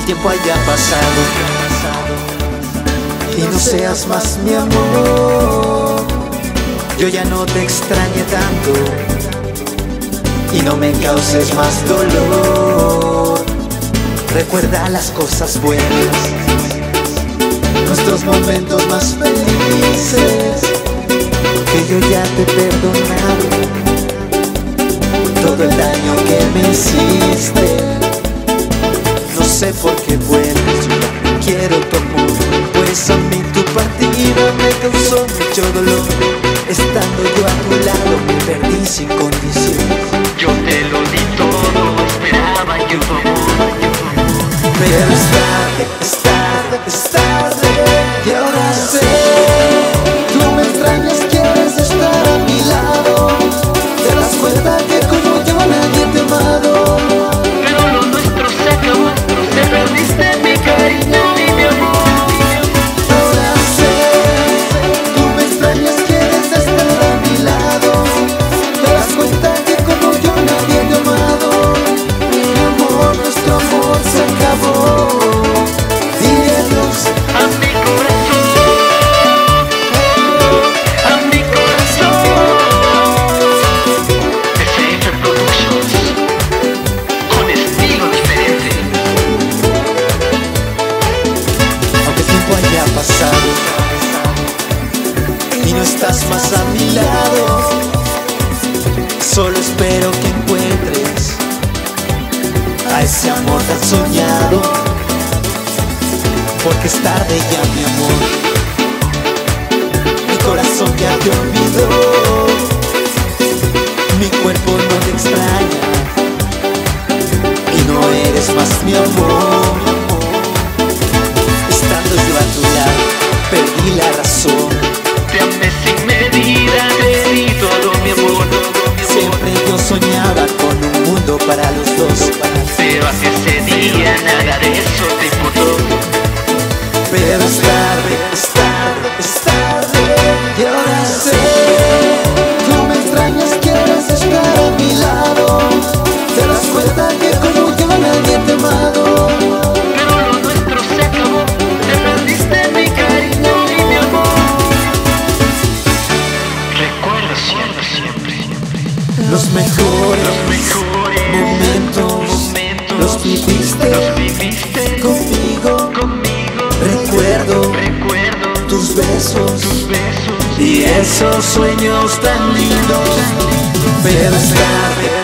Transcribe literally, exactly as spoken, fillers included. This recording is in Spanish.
tiempo haya pasado y no seas más mi amor, yo ya no te extrañe tanto y no me causes más dolor. Recuerda las cosas buenas, nuestros momentos más felices, que yo ya te he perdonado todo el daño que me hiciste. No sé por qué vuelves, yo ya quiero tu amor, pues a mí tu partida me causó mucho dolor. Estando yo a tu lado me perdí sin condición. Yo te lo di todo, esperaba yo tu amor. Pero es tarde, es tarde, es tarde, y ahora sé, tú me extrañas, quieres estar a mi lado. Te das cuenta que como yo nadie te ha amado. Pero lo nuestro se acabó, te perdiste mi cariño y mi amor. Ahora sé, tú me extrañas, quieres estar a mi lado. Te das cuenta que como yo nadie te ha amado. Mi amor, nuestro amor se acabó. Dile adiós A mi corazón, a mi corazón. F F Productions, con estilo diferente. aunque el tiempo haya pasado y no estás más a mi lado. Solo espero que encuentres a ese amor tan soñado, porque es tarde ya, mi amor. Mi corazón ya te olvidó, mi cuerpo no te extraña y no eres más mi amor. Estando yo a tu lado, perdí la razón. Te amé sin medida, te di todo mi amor. Siempre yo soñaba con un mundo para los dos, Pero hacia ese día nada de eso te importó. pero es tarde, es tarde, es tarde, y ahora sé, tú me extrañas, quieres estar a mi lado. Te das cuenta que como yo nadie te ha amado. Pero lo nuestro se acabó, te perdiste mi cariño y mi amor. Recuerda siempre, siempre, Los mejores, los mejores momentos, momentos los viviste, los viviste conmigo. conmigo. Recuerdo Recuerdo tus besos tus besos y esos sueños tan lindos, pero es tarde.